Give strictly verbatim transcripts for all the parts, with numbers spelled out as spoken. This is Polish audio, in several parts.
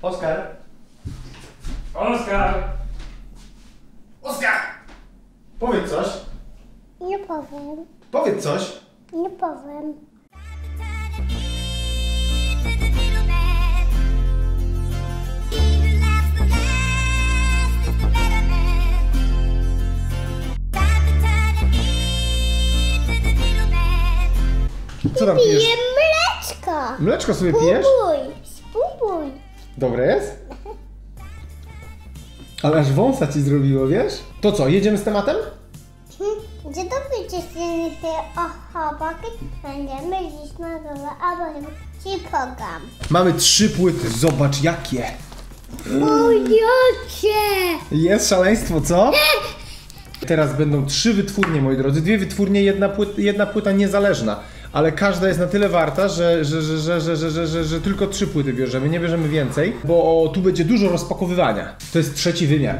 Oskar! Oskar! Oskar! Powiedz coś. Nie powiem. Powiedz coś. Nie powiem. Co tam pijesz? Piję mleczko. Mleczko sobie pijesz? Spróbuj, spróbuj. Dobre jest? Ale aż wąsa ci zrobiło, wiesz? To co, jedziemy z tematem? Gdzie dowiecie się o chłopaki? Będziemy dziś na dole, a potem ci pogam. Mamy trzy płyty, zobacz jakie. O jakie! Jest szaleństwo, co? Teraz będą trzy wytwórnie, moi drodzy. Dwie wytwórnie, jedna płyta, jedna płyta niezależna. Ale każda jest na tyle warta, że, że, że, że, że, że, że, że, że tylko trzy płyty bierzemy, nie bierzemy więcej, bo tu będzie dużo rozpakowywania. To jest trzeci wymiar.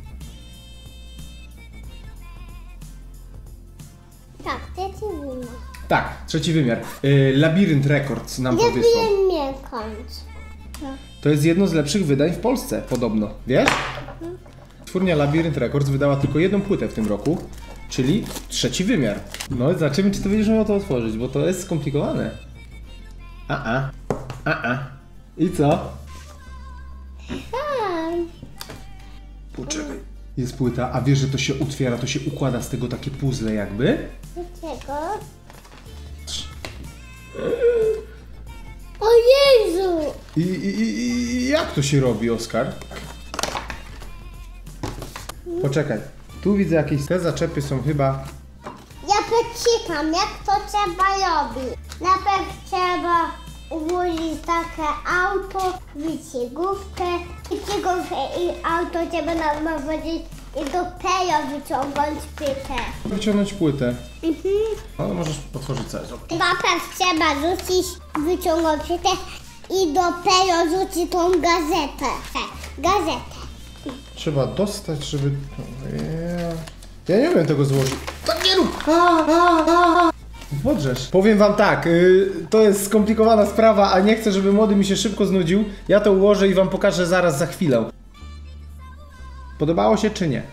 Tak, trzeci wymiar. Tak, trzeci wymiar. Yy, Labirynt Records nam to Nie wysłał. wiem mnie kończ. To jest jedno z lepszych wydań w Polsce, podobno. Wiesz? Wytwórnia Labirynt Records wydała tylko jedną płytę w tym roku, czyli trzeci wymiar. No zobaczymy, czy to będziesz miał to otworzyć, bo to jest skomplikowane. A a. A a. I co? Poczekaj. Jest płyta, a wiesz, że to się otwiera, to się układa z tego takie puzzle jakby? Dlaczego? O Jezu! I, i, i, i jak to się robi, Oskar? Poczekaj. Tu widzę jakieś te zaczepy są chyba... Ja przeczytam, jak to trzeba robić. Najpierw trzeba ułożyć takie auto, wyciągówkę, wyciągówkę i auto trzeba nałożyć i dopiero wyciągnąć płytę. Wyciągnąć płytę. Mhm. No możesz otworzyć cały, zobacz. Najpierw trzeba rzucić, wyciągnąć płytę i dopiero rzucić tą gazetę. Gazetę. Trzeba dostać, żeby... Ja nie umiem tego złożyć. Tak nie rób! A, a, a. Podrzesz. Powiem wam tak, yy, to jest skomplikowana sprawa, a nie chcę, żeby młody mi się szybko znudził. Ja to ułożę i wam pokażę zaraz za chwilę. Podobało się czy nie?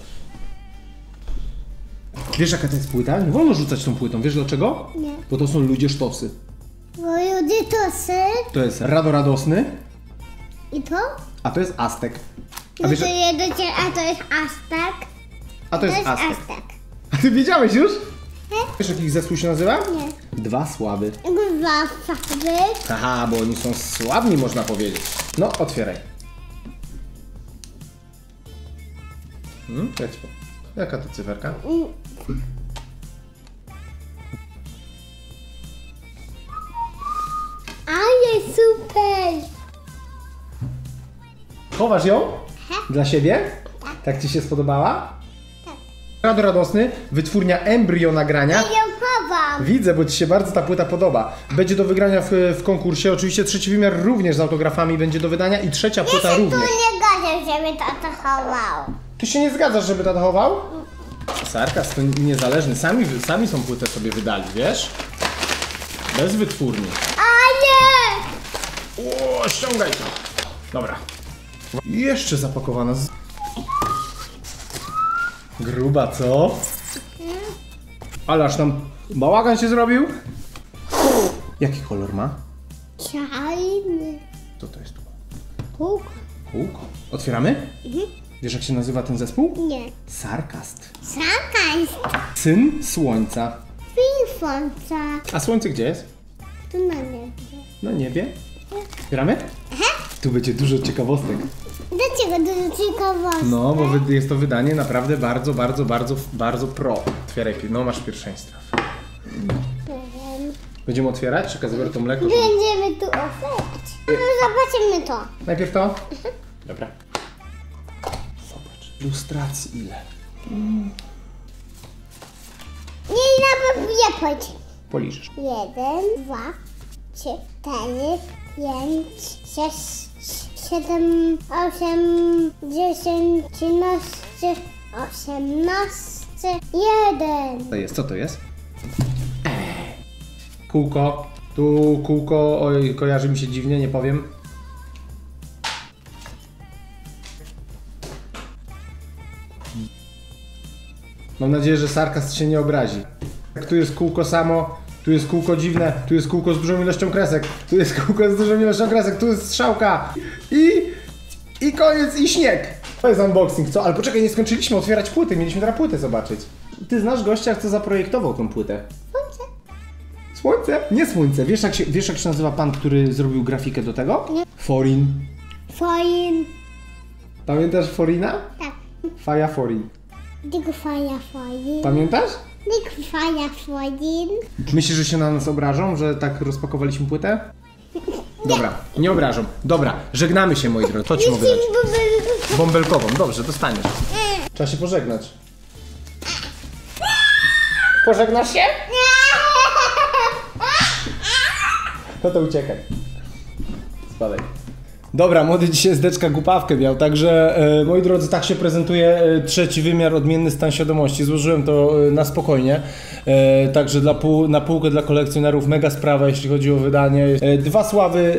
Wiesz jaka to jest płyta? Nie wolno rzucać tą płytą. Wiesz dlaczego? Nie. Bo to są ludzie sztosy. Bo ludzie to sy. To jest Rado Radosny, I to? a to jest Aztek. A No wiesz, to jedziecie, a to jest Aztek. a to To jest jest Aztek. Aztek. A ty wiedziałeś już? Nie. Wiesz jaki ich zespół się nazywa? Nie. Dwa Sławy. Dwa farby. Haha, bo oni są sławni, można powiedzieć. No, otwieraj. Hmm, leć po. Jaka to cyferka? Ale super. Chowasz ją? Dla siebie? Tak ci się spodobała? Tak. Rado Radosny, wytwórnia Embryo Nagrania. Ja ją chowam. Widzę, bo ci się bardzo ta płyta podoba. Będzie do wygrania w, w konkursie. Oczywiście trzeci wymiar również z autografami będzie do wydania i trzecia płyta Ja się tu również. nie godzę, żeby tata chował. Ty się nie zgadzasz, żeby tata chował? Sarkas to niezależny. Sami, sami są płytę sobie wydali, wiesz? Bez wytwórni. Ale! O, ściągaj to. Dobra. I jeszcze zapakowana z... Gruba, co? Ale aż tam bałagan się zrobił. Jaki kolor ma? Czarny. Co to jest tu? Puk. Kółko. Otwieramy? Mhm. Wiesz jak się nazywa ten zespół? Nie. Sarkast. Saka jest Syn Słońca. finfonca. A Słońce gdzie jest? Tu na niebie. Na niebie. Otwieramy? Aha. Tu będzie dużo ciekawostek. Dlaczego dużo ciekawostek? No, bo wy- jest to wydanie naprawdę bardzo, bardzo, bardzo, bardzo pro. Otwieraj, no masz pierwszeństwo. Będziemy otwierać? Czekaj, zabiorę to mleko. Będziemy tu oferć. No, zobaczymy to. Najpierw to? Dobra. Zobacz. Ilustracji ile. Nie, najpierw nie pójdź. Policzysz. Jeden, dwa, trzy, cztery, pięć, sześć, siedem, osiem, dziesięć, trzynaście, osiemnaście, jeden. To jest, co to jest? Kółko. Tu kółko, oj, kojarzy mi się dziwnie, nie powiem. Mam nadzieję, że sarkast się nie obrazi. Tu jest kółko samo, tu jest kółko dziwne, tu jest kółko z dużą ilością kresek, tu jest kółko z dużą ilością kresek, tu jest strzałka i... i koniec, i śnieg. To jest unboxing, co? Ale poczekaj, nie skończyliśmy otwierać płyty, mieliśmy teraz płytę zobaczyć. Ty znasz gościa, kto zaprojektował tą płytę? Słońce. Słońce? Nie słońce. Wiesz jak się, wiesz jak się nazywa pan, który zrobił grafikę do tego? Nie. Forin. Foin. Pamiętasz Forina? Tak. Faja Forin. Tylko faja foin. Pamiętasz? Tylko faja foin. Myślisz, że się na nas obrażą, że tak rozpakowaliśmy płytę? Dobra, nie obrażą. Dobra, żegnamy się, moi drodzy. To ci mogę dać. Bąbelkową, dobrze, dostaniesz. Trzeba się pożegnać. Pożegnasz się? No to uciekaj. Spadaj. Dobra, młody dzisiaj zdeczka głupawkę miał, także e, moi drodzy, tak się prezentuje e, trzeci wymiar, odmienny stan świadomości. Złożyłem to e, na spokojnie, e, także dla pół, na półkę dla kolekcjonerów mega sprawa, jeśli chodzi o wydanie. E, dwa sławy,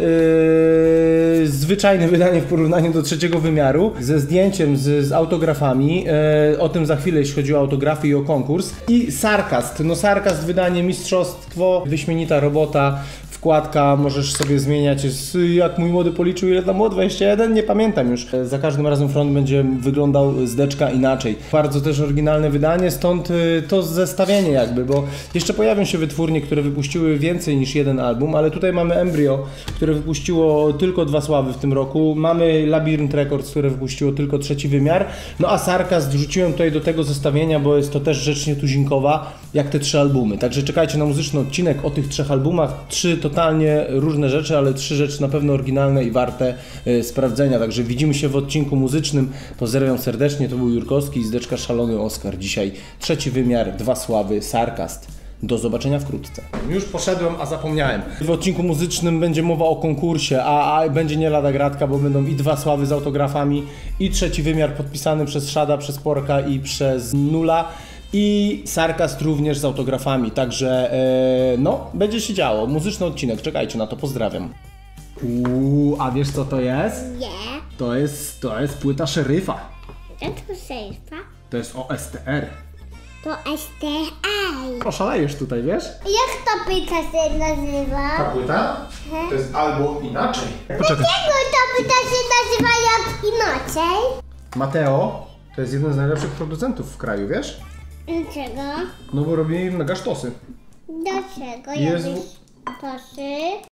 e, zwyczajne wydanie w porównaniu do trzeciego wymiaru, ze zdjęciem, z, z autografami, e, o tym za chwilę, jeśli chodzi o autografy i o konkurs. I sarkast, no sarkast, wydanie mistrzostwo, wyśmienita robota. Wkładka, możesz sobie zmieniać, jest, jak mój młody policzył, ile tam było, dwadzieścia jeden, nie pamiętam już. Za każdym razem front będzie wyglądał z deczka inaczej. Bardzo też oryginalne wydanie, stąd y, to zestawienie jakby, bo jeszcze pojawią się wytwórnie, które wypuściły więcej niż jeden album, ale tutaj mamy Embryo, które wypuściło tylko dwa sławy w tym roku. Mamy Labyrinth Records, które wypuściło tylko trzeci wymiar. No a Sarkast wrzuciłem tutaj do tego zestawienia, bo jest to też rzecz nietuzinkowa, jak te trzy albumy. Także czekajcie na muzyczny odcinek o tych trzech albumach. Trzy totalnie różne rzeczy, ale trzy rzeczy na pewno oryginalne i warte y, sprawdzenia. Także widzimy się w odcinku muzycznym. Pozdrawiam serdecznie, to był Jurkowski i zdeczka Szalony Oskar. Dzisiaj trzeci wymiar, dwa sławy, Sarkast. Do zobaczenia wkrótce. Już poszedłem, a zapomniałem. W odcinku muzycznym będzie mowa o konkursie, a, a będzie nie lada gratka, bo będą i dwa sławy z autografami, i trzeci wymiar podpisany przez Szada, przez Porka i przez Nula. I Sarkast również z autografami, także e, no, będzie się działo. Muzyczny odcinek, czekajcie na to, pozdrawiam. Uuu, a wiesz co to jest? Nie. To jest, to jest płyta Szeryfa. To sejfa. To jest O S T R. To S T I. Oszalejesz tutaj, wiesz? Jak ta pyta się nazywa? płyta? To jest albo inaczej. Poczekaj. Dlaczego ta pyta się nazywa jak inaczej? Mateo to jest jeden z najlepszych producentów w kraju, wiesz? Dlaczego? No bo robi mega sztosy. Dlaczego? Jezu. Jakieś tosy?